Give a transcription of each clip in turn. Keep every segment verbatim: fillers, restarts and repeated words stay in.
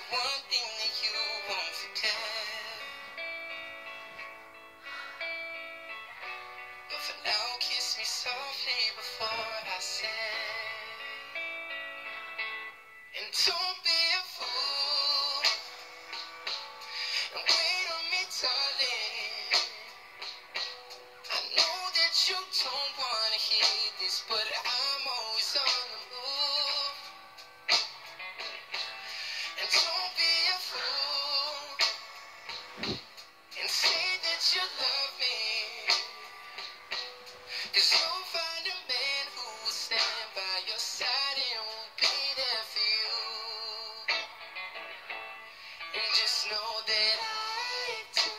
one thing that you won't forget. But for now, kiss me softly before I say. And don't be a fool, and wait on me, darling. I know that you don't wanna hear this, but I'm always on the move. And don't be a fool, and say that you love me, 'cause you'll find a man who will stand by your side and will be there for you. And just know that I do.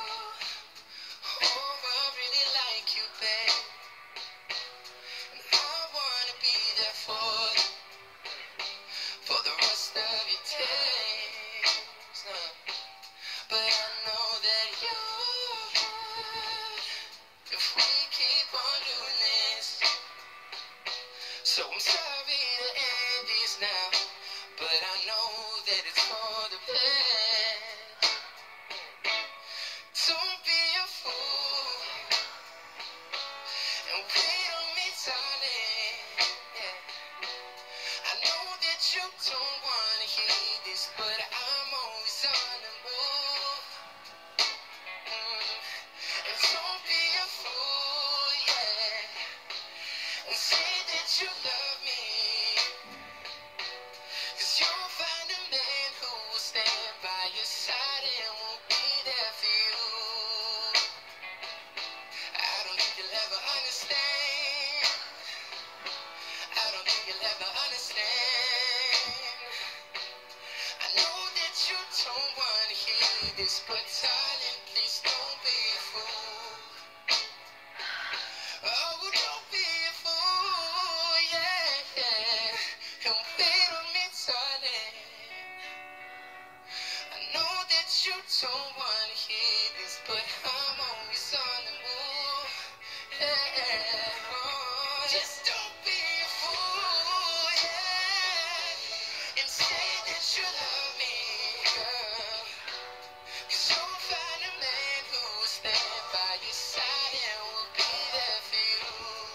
Oh, I really like you, babe. And I wanna be there for you, for the rest of your days. Uh, But I know that you're hurt if we keep on doing this. So I'm sorry to end this now, but I know that it's for the best. Don't be a fool, and wait on me, darling. Yeah. I know that you don't wanna hear this, but I'm always on the move. Mm. And don't be a fool, yeah, and say that you love me, 'cause you'll find a man who will stand by your side and will be there for you. I don't think you'll ever understand. I don't think you'll ever understand. I know that you don't want to hear this, but darling, please don't be a fool. Oh, don't be a fool, yeah, yeah. And wait on me, darling. I know that you don't want to hear this, but I'm always on the move. Yeah, oh, just don't be a fool, yeah, and say that you love me, girl. 'Cause you'll find a man who will stand by your side and will be there for you.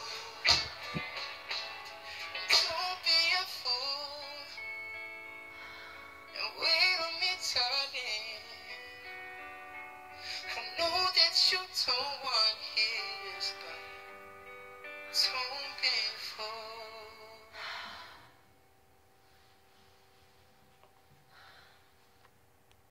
And don't be a fool, and wait on me, darling. I know that you don't want his, but